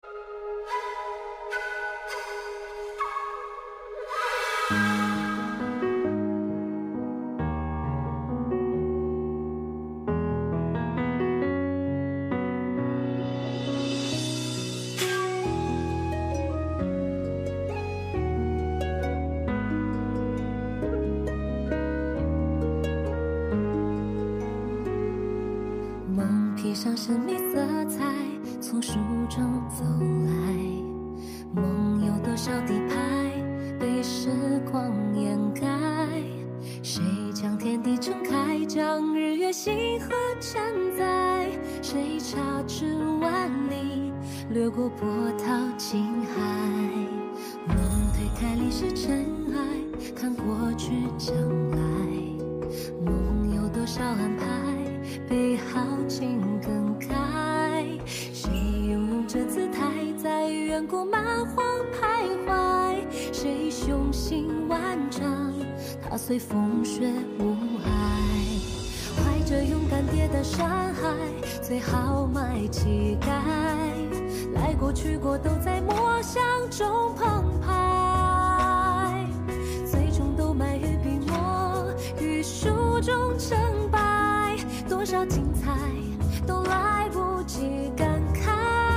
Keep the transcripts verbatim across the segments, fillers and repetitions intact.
披上神秘色彩，从书中走来。梦有多少底牌被时光掩盖？谁将天地撑开，将日月星河承载？谁插翅万里，掠过波涛惊骇？梦推开历史尘埃，看过去将来。梦有多少安排？被好情更改，谁拥有这姿态，在远古蛮荒徘徊？谁雄心万丈，踏碎风雪无碍？怀着勇敢跌的山海，最豪迈气概，来过去过都在墨香中澎湃，最终都埋于笔墨，于书中成败。多少精彩都来不及感慨，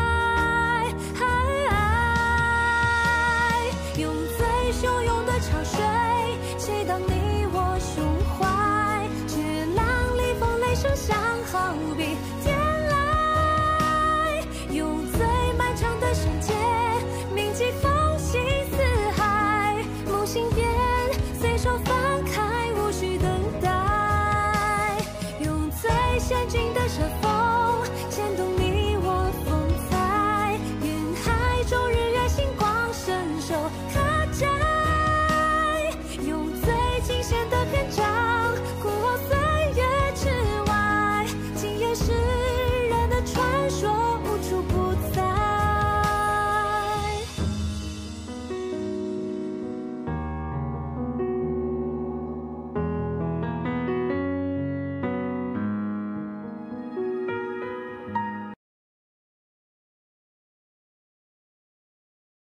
用最汹涌的潮水激荡你我胸怀，巨浪里风雷声响，好比天籁。用最漫长的绳结铭记风息四海，梦醒边随手翻开，无需等待。先进的山峰